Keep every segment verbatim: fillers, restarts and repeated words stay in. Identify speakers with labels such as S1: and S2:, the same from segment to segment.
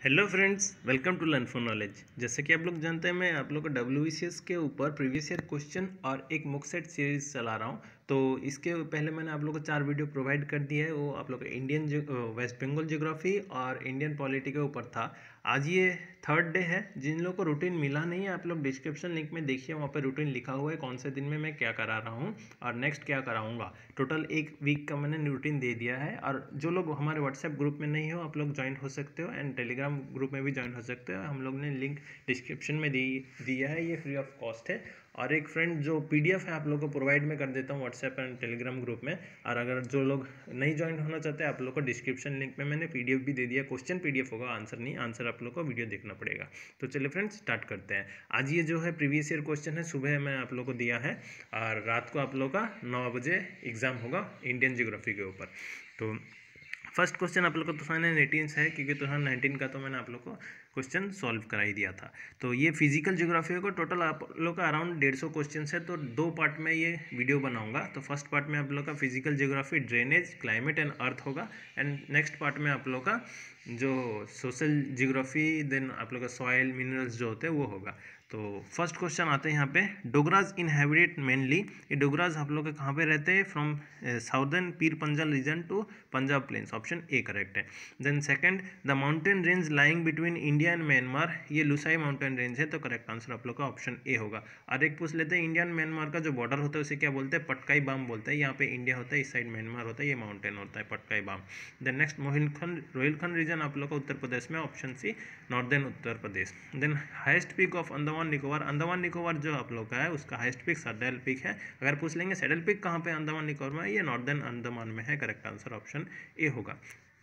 S1: Hello friends, welcome to Learn for Knowledge. जैसे कि आप लोग जानते हैं, मैं आप लोग को डब्ल्यू बी सी एस के ऊपर प्रीवियस ईयर क्वेश्चन और एक मुक सेट सीरीज चला रहा हूँ। तो इसके पहले मैंने आप लोग को चार वीडियो प्रोवाइड कर दिया है। वो आप लोग को इंडियन वेस्ट बंगाल ज्योग्राफी और इंडियन पॉलिटी के ऊपर था। आज ये थर्ड डे है। जिन लोगों को रूटीन मिला नहीं है, आप लोग डिस्क्रिप्शन लिंक में देखिए, वहाँ पे रूटीन लिखा हुआ है कौन से दिन में मैं क्या करा रहा हूँ और नेक्स्ट क्या कराऊंगा। टोटल एक वीक का मैंने रूटीन दे दिया है। और जो लोग हमारे व्हाट्सएप ग्रुप में नहीं हो, आप लोग ज्वाइन हो सकते हो एंड टेलीग्राम ग्रुप में भी ज्वाइन हो सकते हो। हम लोग ने लिंक डिस्क्रिप्शन में दी दिया है, ये फ्री ऑफ कॉस्ट है। और एक फ्रेंड जो पीडीएफ है आप लोग को प्रोवाइड में कर देता हूँ व्हाट्सएप एंड टेलीग्राम ग्रुप में। और अगर जो लोग नहीं ज्वाइन होना चाहते, आप लोग को डिस्क्रिप्शन लिंक में मैंने पीडीएफ भी दे दिया। क्वेश्चन पीडीएफ होगा, आंसर नहीं। आंसर आप लोग को वीडियो देखना पड़ेगा। तो चलिए फ्रेंड्स, स्टार्ट करते हैं। आज ये जो है प्रीवियस ईयर क्वेश्चन है, सुबह मैं आप लोग को दिया है और रात को आप लोग का नौ बजे एग्जाम होगा इंडियन ज्योग्राफी के ऊपर। तो फर्स्ट क्वेश्चन आप लोग को टू थाउजेंड एटीन से है, क्योंकि टू थाउजेंड नाइनटीन का तो मैंने आप लोग को क्वेश्चन सॉल्व करा ही दिया था। तो ये फिजिकल ज्योग्राफी को टोटल आप लोग का अराउंड डेढ़ सौ क्वेश्चन है। तो दो पार्ट में ये वीडियो बनाऊंगा। तो फर्स्ट पार्ट में आप लोग का physical geography, drainage, climate and earth होगा। एंड नेक्स्ट पार्ट में आप लोग का जो सोशल ज्योग्राफी, देन आप लोग का सॉइल मिनरल्स जो होते हैं वो होगा। तो फर्स्ट क्वेश्चन आते हैं यहाँ पे, डोगराज इनहेबिटेड मेनली। ये डोगराज आप लोग के कहाँ पे रहते हैं? From southern Pir Panjal region to Punjab plains, option A correct है। Then second, the mountain range lying between India and Myanmar, ये लुसाई माउंटेन रेंज है। तो करेक्ट आंसर आप लोग का ऑप्शन ए होगा। और एक पूछ लेते हैं, इंडिया एंड म्यांमार का जो बॉर्डर होता है उसे क्या बोलते हैं? पटकाई बाम बोलते हैं। यहाँ पे इंडिया होता है, इस साइड म्यांमार होता है, ये माउंटेन होता है Patkai Bum. Then next, Rohilkhand Rohilkhand region आप लोग का उत्तर प्रदेश में, option C northern Uttar Pradesh. Then highest peak of Andaman Nicobar, Andaman Nicobar जो आप लोग का है उसका हाईएस्ट पीक सैडल पीक है। अगर पूछ लेंगे सैडल पीक कहाँ पे अंडमान निकोबार में, ये नॉर्दर्न अंडमान में है। करेक्ट आंसर ऑप्शन ए होगा।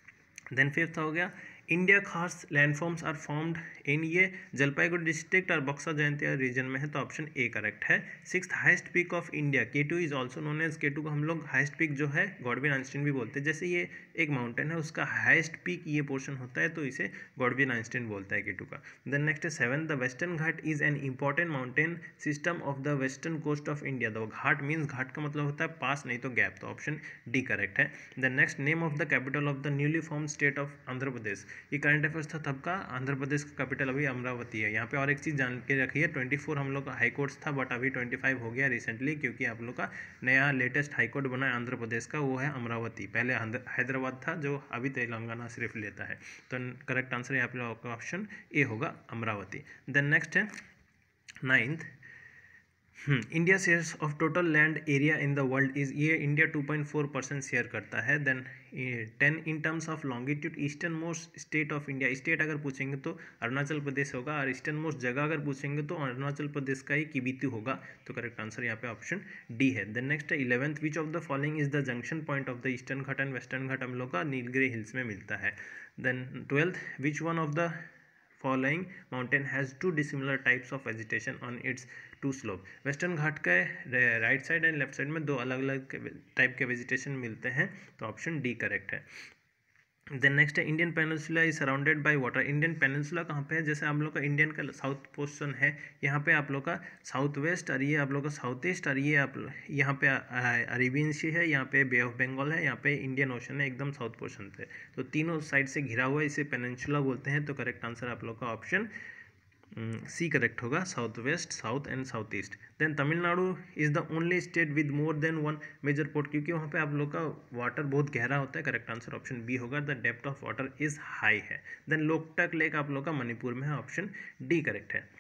S1: देन फिफ्थ हो गया, इंडिया खास लैंडफॉर्म्स आर फॉर्म्ड इन, ये जलपाईगुड़ी डिस्ट्रिक्ट और बक्सर जयंतिया रीजन में है। तो ऑप्शन ए करेक्ट है। Sixth, highest peak of India, K two is also known as, K two को हम लोग हाईएस्ट पीक जो है गॉडविन आइंस्टीन भी बोलते हैं। जैसे ये एक माउंटेन है, उसका हाईएस्ट पीक ये पोर्शन होता है, तो इसे गॉडविन आइंस्टीन बोलता है के टू का। देन नेक्स्ट है seven, the western ghat is an important mountain system of the western coast of India. The ghat means, ghat का मतलब होता है पास, नहीं तो गैप। तो ऑप्शन डी करेक्ट है। Then next, name of the capital of the newly form state of Andhra Pradesh. ये current affairs था तब का। आंध्र प्रदेश का कैपिटल अभी अमरावती है। यहाँ पे और एक चीज़ जान के रखिए, चौबीस हम लोग का हाई कोर्ट था, बट अभी पच्चीस हो गया रिसेंटली, क्योंकि आप लोग का नया लेटेस्ट हाई कोर्ट बना है आंध्र प्रदेश का, वो है अमरावती। पहले हैदराबाद था, जो अभी तेलंगाना सिर्फ लेता है। तो करेक्ट आंसर यहाँ पे आपका ऑप्शन ए होगा, अमरावती। देन नेक्स्ट है ninth, India shares of total land area in the world is, ये India two point four percent share करता है। Then ten, in terms of longitude easternmost state of India, state अगर पूछेंगे तो अरुणाचल प्रदेश होगा, और eastern most जगह अगर पूछेंगे तो अरुणाचल प्रदेश का ही किबितु होगा। तो करेक्ट आंसर यहाँ पे ऑप्शन डी है। देन नेक्स्ट है eleventh, which of the following is the junction point of the eastern ghat and western ghat, हम लोग का नीलगिरी हिल्स में मिलता है। Then twelfth, which one of the following mountain has two dissimilar types of vegetation on its two slope, western ghat के right side and left side में दो अलग अलग टाइप के वेजिटेशन मिलते हैं। तो ऑप्शन डी करेक्ट है। देन नेक्स्ट है, Indian peninsula is surrounded by water. Indian peninsula कहाँ पे है? जैसे आप लोग का इंडियन का साउथ पोर्शन है, यहाँ पे आप लोग का साउथ वेस्ट, और ये आप लोग का साउथ ईस्ट, और ये आप यहाँ पे अरेबियन सी है, यहाँ पे बे ऑफ बंगाल है, यहाँ पे इंडियन ओशन है एकदम साउथ पोर्शन पे। तो तीनों साइड से घिरा हुआ है, इसे पेनिनसुला बोलते हैं। तो करेक्ट आंसर आप लोग का ऑप्शन सी करेक्ट होगा, south west, south and south east. Then Tamil Nadu is the only state with more than one major port, क्योंकि वहाँ पे आप लोग का वाटर बहुत गहरा होता है। करेक्ट आंसर ऑप्शन बी होगा, the depth of water is high है। देन लोकटक लेक आप लोग का मणिपुर में है, ऑप्शन डी करेक्ट है।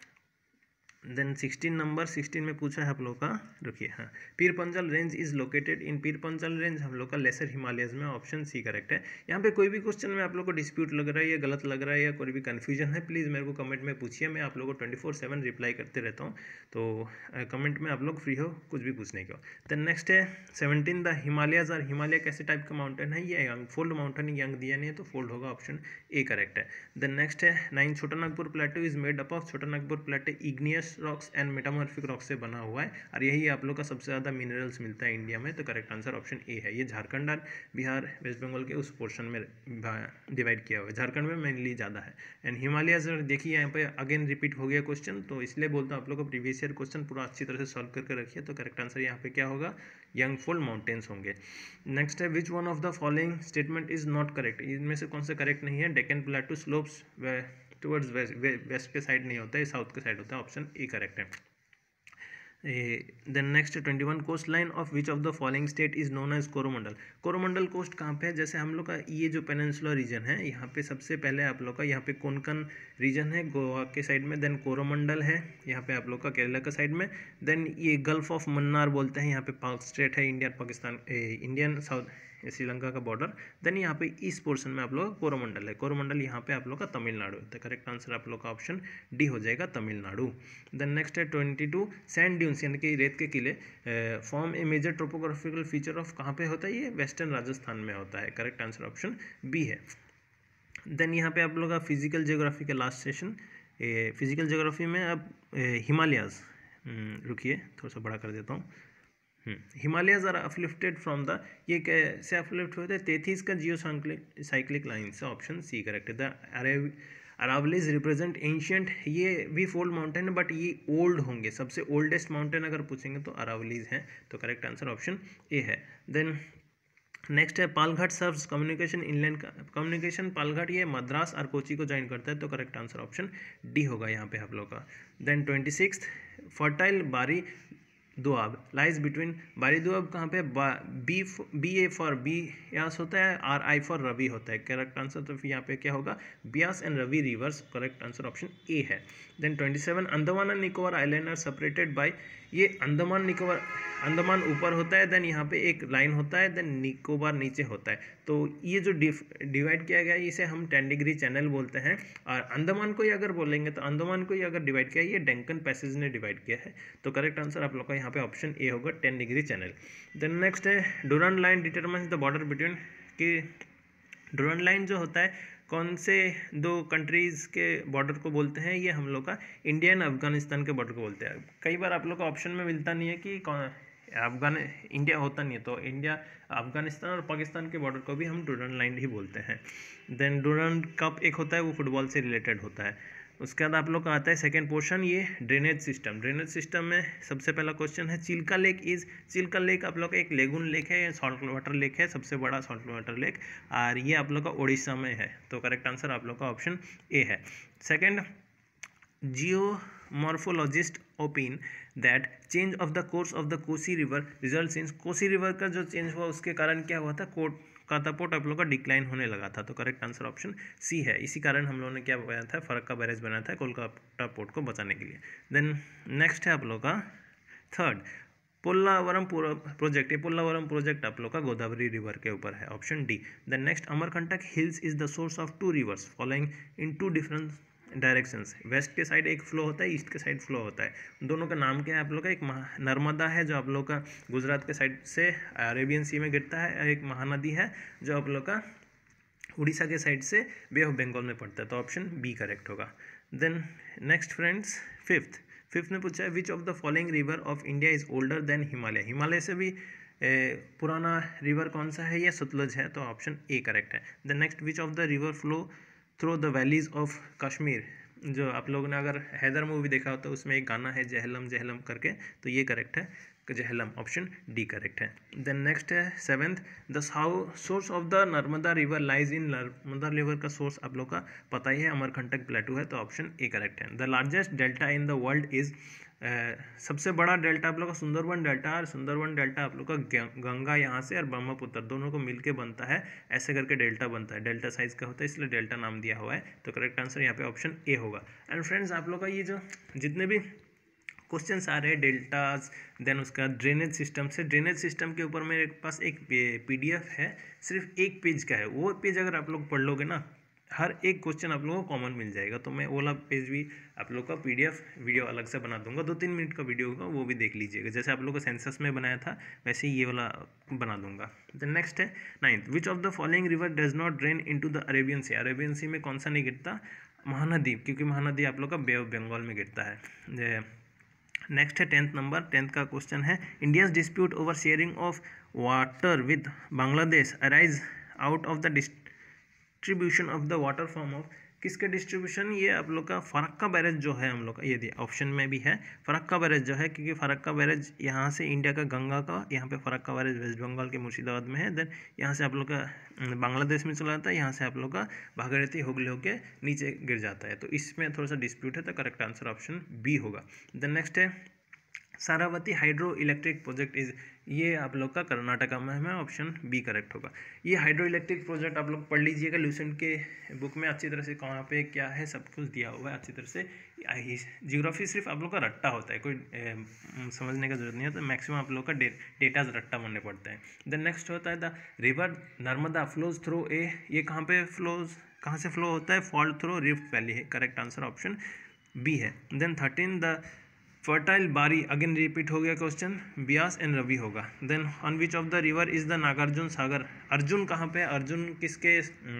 S1: देन सिक्सटीन नंबर सिक्सटीन में पूछा है आप लोग का, रुकिए, हाँ, Pir Panjal range is located in, Pir Panjal range हम लोग का लेसर हिमालयस में, ऑप्शन सी करेक्ट है। यहाँ पे कोई भी क्वेश्चन में आप लोग को डिस्प्यूट लग रहा है या गलत लग रहा है या कोई भी कन्फ्यूजन है, प्लीज़ मेरे को कमेंट में पूछिए। मैं आप लोग को ट्वेंटी फोर सेवन रिप्लाई करते रहता हूँ। तो कमेंट में आप लोग फ्री हो कुछ भी पूछने को। देन नेक्स्ट है सेवनटीन, द हिमालयस, और हिमालय कैसे टाइप का माउंटेन है? ये यंग फोल्ड माउंटेन, यंग दिया नहीं है तो फोल्ड होगा, ऑप्शन ए करेक्ट है। देन नेक्स्ट है nine, Chota Nagpur plateau is made up of, Chota Nagpur plateau igneous igneous rocks and metamorphic rocks से बना हुआ है और यही आप लोग का सबसे ज़्यादा मिनरल्स मिलता है इंडिया में। तो करेक्ट आंसर ऑप्शन ए है। ये झारखंड और बिहार वेस्ट बंगाल के उस पोर्शन में डिवाइड किया हुआ है, झारखंड में मेनली ज़्यादा है। एंड हिमालय सर देखिए यहाँ पे अगेन रिपीट हो गया क्वेश्चन, तो इसलिए बोलता हूँ आप लोग को प्रीवियस ईयर क्वेश्चन पूरा अच्छी तरह से सॉल्व करके रखिए। तो करेक्ट आंसर यहाँ पे क्या होगा, यंगफोल्ड माउंटेन्स होंगे। नेक्स्ट है which one of the following statement is not correct, इनमें से कौन सा करेक्ट नहीं है। Deccan plateau slopes towards west, west के साइड नहीं होता है, साउथ के साइड होता है, ऑप्शन ए करेक्ट है। Then next twenty one coast line of which of the following state is known as Coromandel. Coromandel coast कहाँ पे है, जैसे हम लोग का ये जो पेनिनसुलर रीजन है यहाँ पे सबसे पहले आप लोग का यहाँ पे कोंकण रीजन है गोवा के साइड में, देन कोरोमंडल है यहाँ पे आप लोग का केरला का साइड में, देन ये गल्फ ऑफ मन्नार बोलते हैं, यहाँ पे पाक स्टेट है India Pakistan Indian south Sri Lanka का बॉर्डर, देन यहाँ पे इस पोर्शन में आप लोग का कोरोमंडल है, कोरोमंडल यहाँ पे आप लोग का तमिलनाडु है। तो करेक्ट आंसर आप लोग का ऑप्शन डी हो जाएगा तमिलनाडु। देन नेक्स्ट है ट्वेंटी टू सैंड ड्यून्स यानी कि रेत के किले form a major topographical feature of कहाँ पे होता है, ये वेस्टर्न राजस्थान में होता है। करेक्ट आंसर ऑप्शन बी है। देन यहाँ पे आप लोग का फिजिकल जियोग्राफी का लास्ट सेशन, फिजिकल जियोग्राफी में अब हिमालयाज, रुकिए थोड़ा सा बड़ा कर देता हूँ, Himalayas are uplifted from the, ये कैसे अपलिफ्ट होते हैं, तेथीस का जियो साइक्लिक लाइन से, ऑप्शन सी करेक्ट है। द अरावलीज रिप्रेजेंट एंशियंट, ये भी फोल्ड माउंटेन है बट ये ओल्ड होंगे, सबसे ओल्डेस्ट माउंटेन अगर पूछेंगे तो अरावलीज हैं। तो करेक्ट आंसर ऑप्शन ए है। देन नेक्स्ट है Palghat serves communication inland, communication Palghat ये मद्रास और कोची को ज्वाइन करता है। तो करेक्ट आंसर ऑप्शन डी होगा यहाँ पे आप लोग का। देन ट्वेंटी सिक्स फर्टाइल बारी दुआब लाइज बिटवीन, बारी दुआब कहाँ पे, B B A for Beas होता है, आर आई फॉर रवि होता है। करेक्ट आंसर तो यहाँ पे क्या होगा, Beas and Ravi rivers. Correct answer option A है। Then twenty seven Andaman and Nicobar island are separated by, ये अंडमान निकोबार, अंडमान ऊपर होता है, देन यहाँ पे एक लाइन होता है, देन निकोबार नीचे होता है। तो ये जो डिवाइड किया गया है इसे हम टेन डिग्री चैनल बोलते हैं। और अंडमान को ही अगर बोलेंगे तो अंडमान को ही अगर डिवाइड किया है, ये डेंकन पैसेज ने डिवाइड किया है। तो करेक्ट आंसर आप लोग का यहाँ पे ऑप्शन ए होगा, ten degree channel. Then next है Durand line determines the border between, कि डूरांड लाइन जो होता है कौन से दो कंट्रीज़ के बॉर्डर को बोलते हैं, ये हम लोग का इंडिया एंड अफगानिस्तान के बॉर्डर को बोलते हैं। कई बार आप लोग का ऑप्शन में मिलता नहीं है कि कौन अफगान इंडिया होता नहीं है, तो इंडिया अफगानिस्तान और पाकिस्तान के बॉर्डर को भी हम डूरांड लाइन ही बोलते हैं। देन डूरांड कप एक होता है, वो फुटबॉल से रिलेटेड होता है। उसके बाद आप लोग का आता है सेकेंड पोर्शन, ये ड्रेनेज सिस्टम। ड्रेनेज सिस्टम में सबसे पहला क्वेश्चन है Chilka lake is, Chilka lake आप लोग का एक लेगुन लेक है, सॉल्ट वाटर लेक है, सबसे बड़ा सॉल्ट वाटर लेक, और ये आप लोग का उड़ीसा में है। तो करेक्ट आंसर आप लोग का ऑप्शन ए है। Second, geomorphologist opine that change of the course of the Kosi river results in, Kosi river का जो चेंज हुआ उसके कारण क्या हुआ था, कोट कातापोट आप लोग का डिक्लाइन होने लगा था। तो करेक्ट आंसर ऑप्शन सी है। इसी कारण हम लोगों ने क्या बनाया था, फरक का बैरेज बनाया था कोलकाता पोर्ट को बचाने के लिए। देन नेक्स्ट है आप लोग का थर्ड, पोल्लावरम प्रोजेक्ट, ये पोल्लावरम प्रोजेक्ट आप लोग का गोदावरी रिवर के ऊपर है, option D. Then next, Amarkantak hills is the source of two rivers following in two different directions, west के साइड एक फ्लो होता है, ईस्ट के साइड फ्लो होता है, दोनों का नाम क्या है आप लोग का, एक नर्मदा है जो आप लोग का गुजरात के साइड से अरेबियन सी में गिरता है, और एक महानदी है जो आप लोग का उड़ीसा के साइड से बे ऑफ बंगाल में पड़ता है। तो ऑप्शन बी करेक्ट होगा। Then next friends, fifth fifth ने पूछा है which of the following river of India is older than Himalaya, Himalaya से भी ए, पुराना रिवर कौन सा है, या सतलज है। तो ऑप्शन ए करेक्ट है। The next, which of the river flow through the valleys of Kashmir, जो आप लोगों ने अगर हैदर मूवी देखा हो तो उसमें एक गाना है जहलम जहलम करके, तो ये करेक्ट है, जहलम, ऑप्शन डी करेक्ट है। देन नेक्स्ट है seventh, the source of the Narmada river lies in, Narmada river का सोर्स आप लोग का पता ही है, अमरकंटक प्लेटू है, तो ऑप्शन ए करेक्ट है। The largest delta in the world is, सबसे बड़ा डेल्टा आप लोग का सुंदरवन डेल्टा, और सुंदरवन डेल्टा आप लोग का गंगा यहाँ से और ब्रह्मपुत्र दोनों को मिलके बनता है, ऐसे करके डेल्टा बनता है, डेल्टा साइज का होता है इसलिए डेल्टा नाम दिया हुआ है। तो करेक्ट आंसर यहाँ पे ऑप्शन ए होगा। एंड फ्रेंड्स, आप लोग का ये जो जितने भी क्वेश्चंस आ रहे हैं डेल्टाज, देन उसका ड्रेनेज सिस्टम से, ड्रेनेज सिस्टम के ऊपर मेरे पास एक पीडीएफ है, सिर्फ एक पेज का है, वो पेज अगर आप लोग पढ़ लोगे ना हर एक क्वेश्चन आप लोगों को कॉमन मिल जाएगा। तो मैं वो वाला पेज भी आप लोग का पीडीएफ वीडियो अलग से बना दूंगा, दो तीन मिनट का वीडियो होगा, वो भी देख लीजिएगा। जैसे आप लोग को सेंसस में बनाया था वैसे ही ये वाला बना दूंगा। द नेक्स्ट है ninth, which of the following river does not drain into the Arabian Sea. Arabian Sea में कौन सा नहीं गिरता? महानदी, क्योंकि महानदी आप लोग का बे ऑफ बंगाल में गिरता है। नेक्स्ट है टेंथ नंबर, टेंथ का क्वेश्चन है India's dispute over sharing of water with Bangladesh arise out of the distribution of the water form of. किसके डिस्ट्रीब्यूशन? ये आप लोग का फरक्का बैरेज जो है हम लोग का, ये ऑप्शन में भी है फरक्का बैरेज जो है, क्योंकि फरक्का बैरेज यहाँ से इंडिया का गंगा का, यहाँ पे फरक्का बैरेज वेस्ट बंगाल के मुर्शिदाबाद में है। देन यहाँ से आप लोग का बांग्लादेश में चला जाता है, यहाँ से आप लोग का भागीरथी हुगली होके नीचे गिर जाता है। तो इसमें थोड़ा सा डिस्प्यूट है, तो करेक्ट आंसर ऑप्शन बी होगा। देन नेक्स्ट है Sharavathi hydro electric project is, ये आप लोग का कर्नाटका में है, ऑप्शन बी करेक्ट होगा। ये हाइड्रो इलेक्ट्रिक प्रोजेक्ट आप लोग पढ़ लीजिएगा ल्यूसेंट के बुक में अच्छी तरह से, कहाँ पे क्या है सब कुछ दिया हुआ है अच्छी तरह से। जियोग्राफी सिर्फ आप लोग का रट्टा होता है, कोई ए, समझने का जरूरत नहीं है, तो मैक्सिमम आप लोग का डे, डेटाज रट्टा मानने पड़ते हैं। देन नेक्स्ट होता है the river Narmada flows through a, ये कहाँ पे फ्लोज, कहाँ से फ्लो होता है? फॉल थ्रू रिफ्ट वैली है, करेक्ट आंसर ऑप्शन बी है। देन थर्टीन द फर्टाइल बारी, अगेन रिपीट हो गया क्वेश्चन, ब्यास एंड रवि होगा। Then on which of the river is the Nagarjuna Sagar. Arjun कहाँ पे? अर्जुन किसके,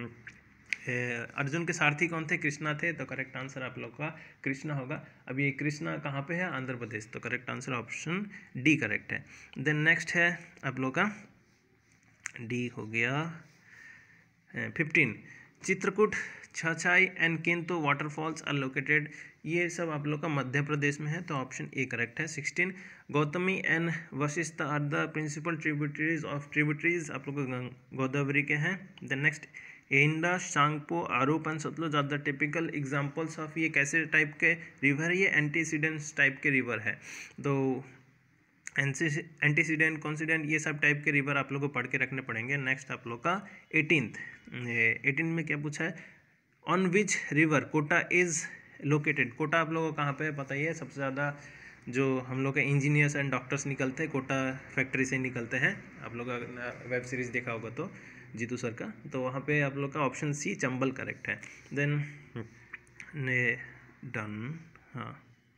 S1: अर्जुन के सारथी कौन थे? कृष्णा थे, तो करेक्ट आंसर आप लोग का कृष्णा होगा। अब ये कृष्णा कहाँ पे है? आंध्र प्रदेश, तो correct answer option D correct है। देन नेक्स्ट है आप लोग का डी हो गया फिफ्टीन, चित्रकूट, छछाई एंड किंतु वाटरफॉल्स आर लोकेटेड, ये सब आप लोग का मध्य प्रदेश में है, तो ऑप्शन ए करेक्ट है। Sixteen, Gautami and Vashishtha are the principal tributaries of, tributaries आप लोग गोदावरी के हैं। देन नेक्स्ट इंडस, सांगपो, आरूप and Sutlej are the typical examples of, ये कैसे टाइप के रिवर है? ये एंटीसीडेंट्स टाइप के रिवर है। तो एंटीसीडेंट, कॉन्सिडेंट, ये सब टाइप के रिवर आप लोग को पढ़ के रखने पड़ेंगे। नेक्स्ट आप लोग का एटीनथ, एटीन में क्या पूछा है? On which river Kota is located. Kota आप लोगों को कहाँ पे है पता ही है, सबसे ज़्यादा जो हम लोग के इंजीनियर्स एंड डॉक्टर्स निकलते हैं कोटा फैक्ट्री से निकलते हैं। आप लोग का वेब सीरीज़ देखा होगा तो जीतू सर का, तो वहाँ पे आप लोग का ऑप्शन सी चंबल करेक्ट है। देन ने डन, हाँ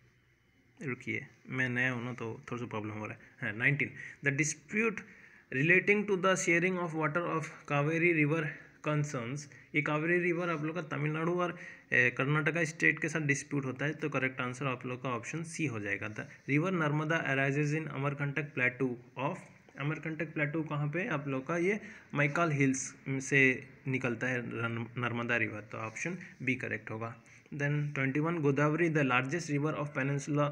S1: रुकिए मैं नया हूँ ना तो थोड़ा सा प्रॉब्लम हो रहा है। Nineteen, the dispute relating to the sharing of water of Kaveri river concerns, ये कावेरी रिवर आप लोग का तमिलनाडु और कर्नाटका स्टेट के साथ डिस्प्यूट होता है, तो करेक्ट आंसर आप लोग का ऑप्शन सी हो जाएगा। The river Narmada arises in Amarkantak plateau of, Amarkantak plateau कहाँ पे? आप लोग का ये मैकाल हिल्स से निकलता है नर्मदा रिवर, तो ऑप्शन बी करेक्ट होगा। Then twenty one, Godavari the largest river of peninsula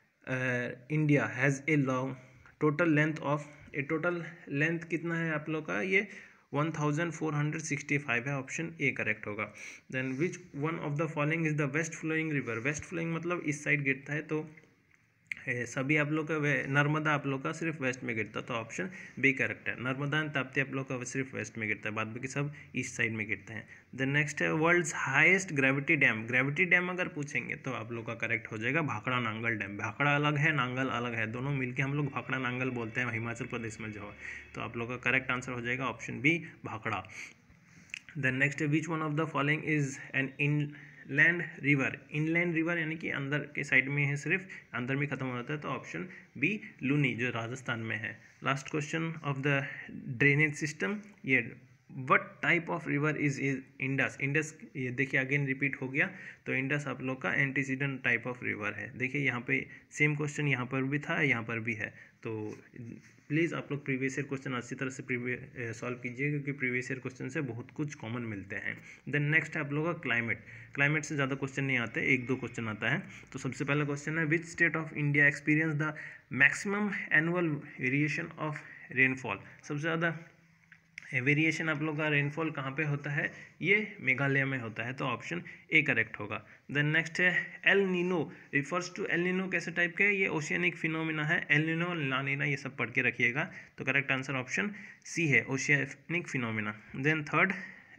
S1: India has a long total length of, a total length कितना है आप लोग का? ये one thousand four hundred sixty five है, ऑप्शन ए करेक्ट होगा। Then which one of the following is the west flowing river, west flowing मतलब इस साइड गिरता है, तो सभी आप लोग का नर्मदा आप लोग का सिर्फ वेस्ट में गिरता है, तो ऑप्शन बी करेक्ट है। नर्मदा एंड ताप्ती आप लोग का सिर्फ वेस्ट में गिरता है, बाद बाकी सब ईस्ट साइड में गिरते हैं। देन नेक्स्ट है world's highest gravity dam, gravity dam अगर पूछेंगे तो आप लोग का करेक्ट हो जाएगा भाखड़ा नांगल डैम। भाखड़ा अलग है, नांगल अलग है, दोनों मिलके हम लोग भाखड़ा नांगल बोलते हैं हिमाचल प्रदेश में जो है, तो आप लोग का करेक्ट आंसर हो जाएगा option B Bhakra. Then next है which one of the following is an inland river, inland river यानी कि अंदर के साइड में है, सिर्फ अंदर में खत्म हो जाता है, तो ऑप्शन बी लूनी जो राजस्थान में है। Last question of the drainage system, ये what type of river is is Indus, Indus ये देखिए अगेन रिपीट हो गया, तो इंडस आप लोग का एंटीसीडेंट टाइप ऑफ रिवर है। देखिए यहाँ पे सेम क्वेश्चन यहाँ पर भी था, यहाँ पर भी है, तो प्लीज़ आप लोग प्रीवियस ईयर क्वेश्चन अच्छी तरह से प्रीवियस सॉल्व कीजिए, क्योंकि प्रीवियस ईयर क्वेश्चन से बहुत कुछ कॉमन मिलते हैं। देन नेक्स्ट है आप लोगों का क्लाइमेट, क्लाइमेट से ज़्यादा क्वेश्चन नहीं आते, एक दो क्वेश्चन आता है। तो सबसे पहला क्वेश्चन है which state of India experience the maximum annual variation of rainfall, सबसे ज़्यादा वेरिएशन आप लोग का रेनफॉल कहाँ पे होता है? ये मेघालय में होता है, तो ऑप्शन ए करेक्ट होगा। देन नेक्स्ट है El Nino refers to, El Nino कैसे टाइप के? ये ओशियानिक फिनोमिना है, एल नीनो ला नीना ये सब पढ़ के रखिएगा, तो करेक्ट आंसर ऑप्शन सी है oceanic phenomena. Then third,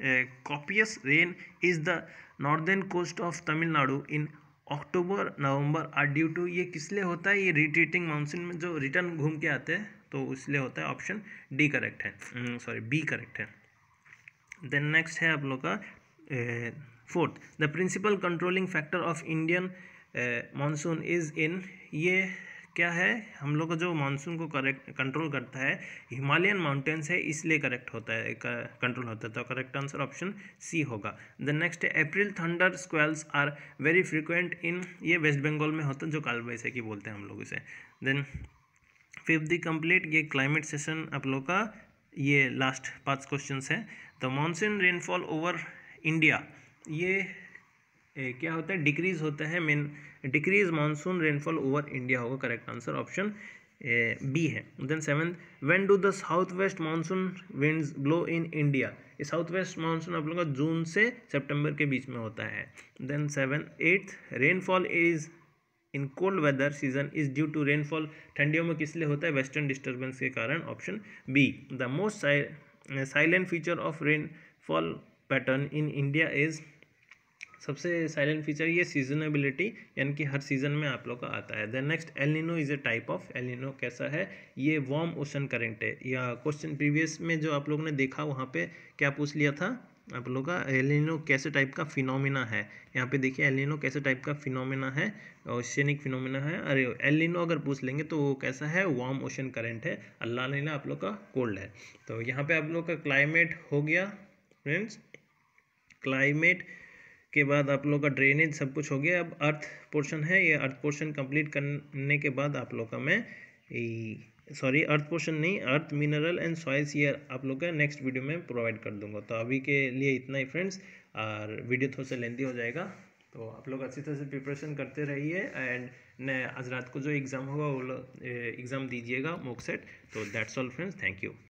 S1: copious rain is the northern coast of Tamil Nadu in October November are due to, ये किस लिए होता है? ये रिट्रीटिंग मानसून में जो रिटर्न घूम के आते हैं, तो इसलिए होता है, ऑप्शन डी करेक्ट है, सॉरी बी करेक्ट है। देन नेक्स्ट है आप लोग का fourth, the principal controlling factor of Indian monsoon is in, ये क्या है, हम लोग का जो मानसून को करेक्ट कंट्रोल करता है हिमालयन माउंटेन्स है, इसलिए करेक्ट होता है, कंट्रोल होता है। तो करेक्ट आंसर ऑप्शन सी होगा। द नेक्स्ट है April thunder squalls are very frequent in, ये वेस्ट बंगाल में होता है, जो काल वैसाखी बोलते हैं हम लोग इसे। देन फिफ्थ दी कंप्लीट, ये क्लाइमेट सेशन आप लोग का ये लास्ट पांच क्वेश्चन है। तो मानसून रेनफॉल ओवर इंडिया, ये ए, क्या होता है, डिक्रीज होता है, main decrease monsoon rainfall over India होगा। करेक्ट आंसर ऑप्शन बी है। Then seven, when do the south west monsoon winds blow in India, ये साउथ वेस्ट मानसून आप लोगों का जून से सितंबर के बीच में होता है। Then seven eighth, rainfall is in cold weather season is due to rainfall, ठंडियों में किस लिए होता है, वेस्टर्न डिस्टर्बेंस के कारण। Option B. The most silent feature of rainfall pattern in India is, सबसे साइलेंट फीचर ये सीजनेबिलिटी, यानी कि हर सीजन में आप लोग का आता है। Then next, El Nino is a type of, El Nino कैसा है, ये वार्म ओशन करंट है। या क्वेश्चन प्रीवियस में जो आप लोगों ने देखा वहाँ पे क्या पूछ लिया था आप लोग का, एल नीनो कैसे टाइप का फिनोमिना है। यहाँ पे देखिए एल नीनो कैसे टाइप का फिनोमिना है, ओशियनिक फिनोमिना है। अरे एल नीनो अगर पूछ लेंगे तो वो कैसा है, वार्म ओशन करंट है। अल्लाह नीला आप लोग का कोल्ड है। तो यहाँ पे आप लोग का क्लाइमेट हो गया फ्रेंड्स, क्लाइमेट के बाद आप लोग का ड्रेनेज सब कुछ हो गया। अब अर्थ पोर्शन है, ये अर्थ पोर्शन कंप्लीट करने के बाद आप लोग का मैं सॉरी अर्थ पोर्शन नहीं, अर्थ मिनरल एंड सॉइल्स, ये आप लोग का नेक्स्ट वीडियो में प्रोवाइड कर दूंगा। तो अभी के लिए इतना ही फ्रेंड्स, और वीडियो थोड़ा सा लेंथी हो जाएगा, तो आप लोग अच्छी तरह से प्रिपरेशन करते रहिए। एंड न आज रात को जो एग्ज़ाम होगा वो एग्ज़ाम दीजिएगा मॉक सेट। तो that's all friends, thank you.